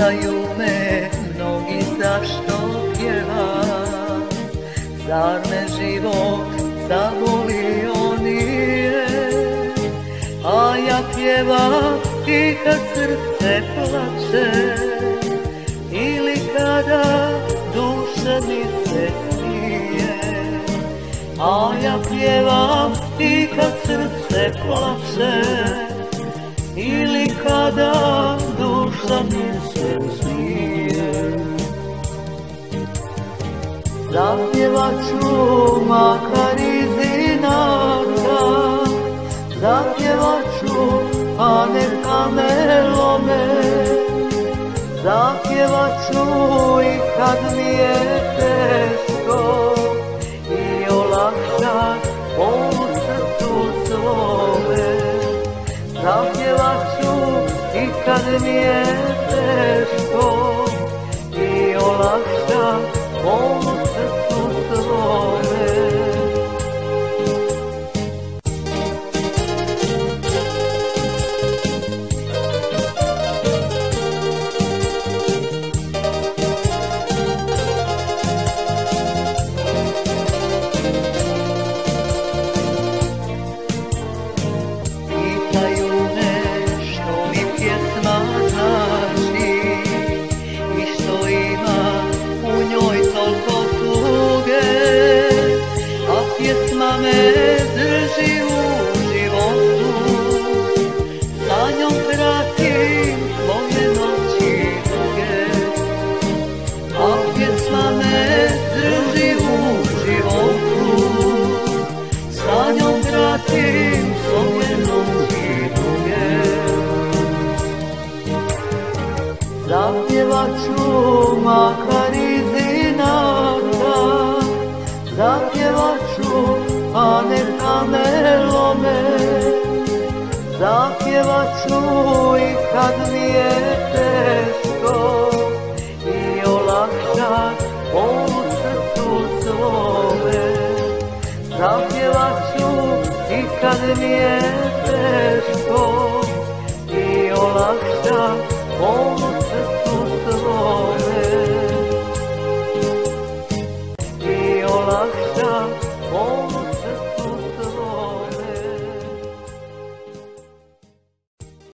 Pitaju me mnogi zašto pjevam, zar me život zavolio nije, a ja pjevam i kad srce plače ili kada duša mi se smije, a ja pjevam i kad srce plače ili kada duša mi se smije. Zapjevat ću makar iz inata, zapjevat ću a neka me lome, zapjevat ću i kad mi je teško i olakša u srcu svome. Zapjevat ću i kad mi je teško i olakša u srcu svome. Pjesma me drži u životu, sa njom pratim svoje noći duge. A pjesma me drži u životu, sa njom pratim svoje noći duge. Zapjevat ću makar iz inata, zapjevat ću a neka me lome, zapjevat ću i kad mi je teško i olakša u srcu svome. Zapjevat ću i kad mi je teško i olakša u